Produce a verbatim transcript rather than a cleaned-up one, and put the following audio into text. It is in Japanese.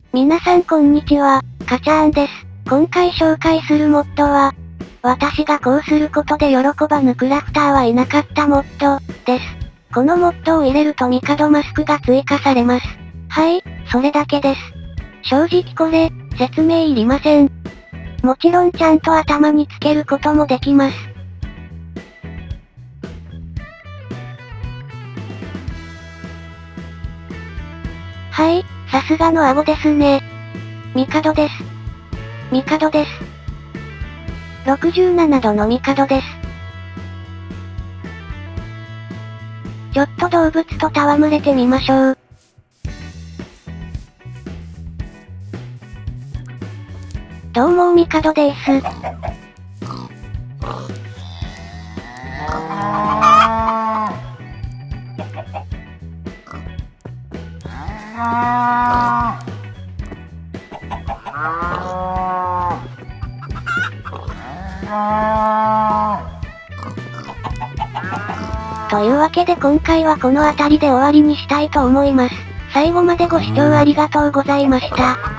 皆さんこんにちは、かちゃーんです。今回紹介するモッドは、私がこうすることで喜ばぬクラフターはいなかったモッド、です。このモッドを入れると帝マスクが追加されます。はい、それだけです。正直これ、説明いりません。もちろんちゃんと頭につけることもできます。はい、さすがの顎ですね。帝です。帝です。ろくじゅうななどの帝です。ちょっと動物と戯れてみましょう。どうも帝です。というわけで今回はこの辺りで終わりにしたいと思います。最後までご視聴ありがとうございました。